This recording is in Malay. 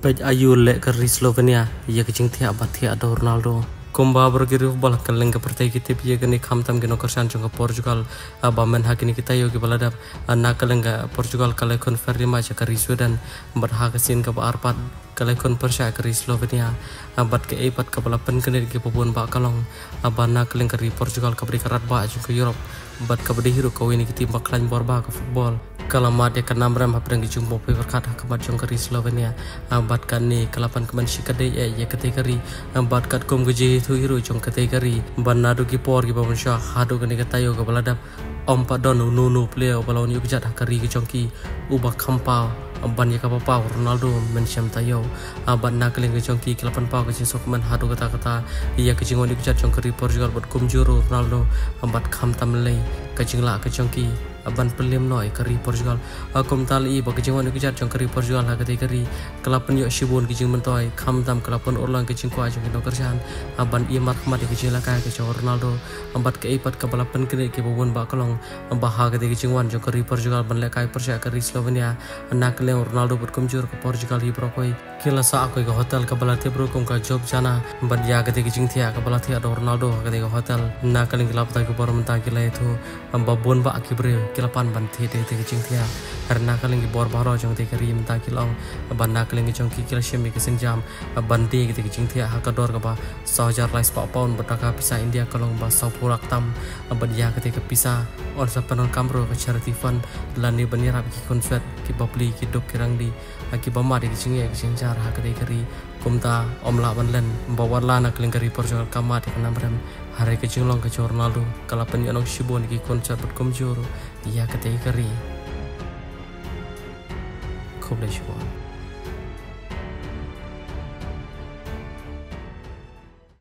Pej ayu le kari Slovenia ya kecing tiap batia ada Ronaldo. Kumba bergiri bola kaleng ke partai kita piye kini kamtam keno kersan jong Portugal abamen hakini kita yo ke baladap anak kaleng Portugal kalai konferi macam kari Sweden berhak sin ke arpat kalai kon Persia kari Slovenia abat ke epat ke balapan kene ke pebun bak kalong abana kaleng kari Portugal ke beri karat bak jong ke Europe bat ke beri hiru kau ini kita baklan borba ke football kalamat ya kenam ram hapdang jumbo pe berkat hakamat jong kari Slovenia abat kan ni kalapan keman sikade ya kategori abat kat kom geji tu hiru jong kategori banadu ki por ki babon syah hadu kani katayo ke baladap ompa don nunu player balon yuk jat hakari ki jongki ubah kampau ban ya kapapa Ronaldo mensyam tayo abat nak leng ke jongki kelapan pau ke jinsok man hadu kata-kata iya ke jingon yuk jat jong kari Portugal bot kumjuru Ronaldo abat kam tamlei ke jingla ke jongki aban pelim noi kari Portugal akom tali ba kejingan ke jat jong kari Portugal ha kategori kelapan yo shibun kijing mentoi kam tam kelapan orlang ke jingkwa jong no kerjaan aban i markmat ke jingla ka ke jong Ronaldo ambat ke ipat ke balapan kene ke bobon ba kolong bah ke jingwan jong kari Portugal ban le kai Persia kari Slovenia anak le Ronaldo bot kumjur ke Portugal hi brokoi kila sa aku ke hotel ke balate bro kom ka job jana ban ya ke jing thia ke balate ada Ronaldo ke hotel nak le kelap ta ke bor mentang kila itu ambabon ba akibre kilapan ban the te jing thia karena kaleng bor baro jong te kari mentang kilong ban nak le jong ki kila shemi ke senjam ban de ke jing thia ha ka dor ka ba 1000 lais pa pound bataka pisa India kalong ba 10 purak tam ban ya ke pisa on sa panon kamro ke charity fund lani banira ki concert ki babli ki dok kirang di ki bama de jing ya jing jar ha kari kumta omla ban len bawa lana kaleng kari Portugal kamat ke namram hari ke jinglong ke Ronaldo kalapan yanong shibon ki concert bot komjur ya kategori Kobleshwan